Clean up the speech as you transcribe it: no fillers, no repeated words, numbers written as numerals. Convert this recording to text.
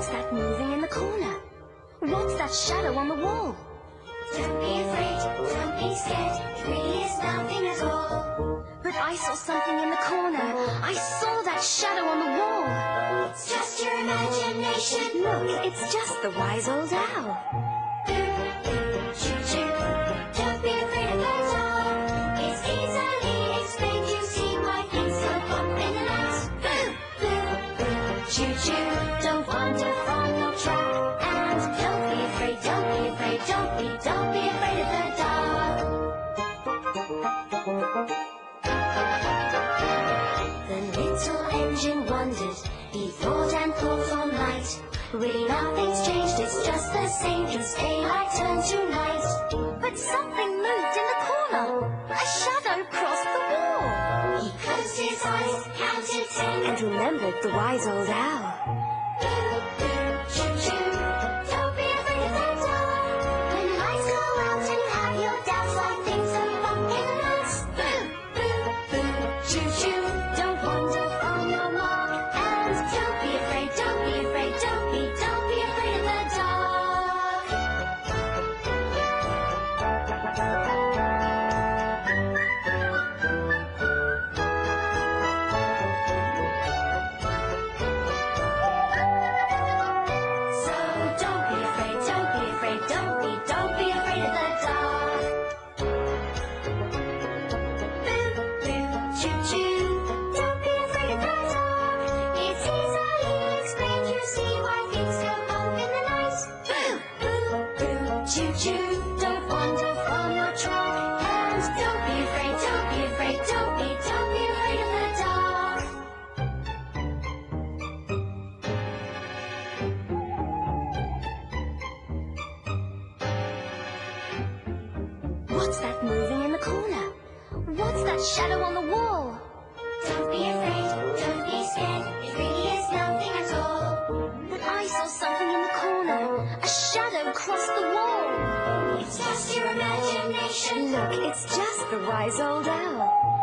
What's that moving in the corner? What's that shadow on the wall? Don't be afraid, don't be scared, it really is nothing at all. But I saw something in the corner. I saw that shadow on the wall. It's just your imagination. Look, it's just the wise old owl. Choo-choo, don't be afraid of the dark. It's easily explained, you see why things go bump in the night. Choo-choo, don't wander from your track. And don't be afraid, don't be afraid, don't be afraid of the dark. The little engine wondered, he thought and thought all night. Really nothing's changed, it's just the same, just daylight turned to night. But something moved in the corner. A shadow crossed the wall. He closed his eyes, counted 10, And remembered the wise old owl. Choo-choo, don't be afraid of the dark. When the lights go out and you have your doubts, like things go bump in the night. Choo-choo, don't wander from your mark. And don't be afraid, don't be afraid, don't be afraid of the dark. So don't be afraid, don't be afraid, don't be afraid of the dark. Choo-choo, don't be afraid of the dark. It's easily explained, you see why things go bump in the night. Choo-choo, don't wander from your track. And don't be afraid, don't be afraid, don't be afraid of the dark. What's that moving in the corner? What's that shadow on the wall? Don't be afraid, don't be scared, it really is nothing at all. But I saw something in the corner. A shadow crossed the wall. It's just your imagination. Look, it's just the wise old owl.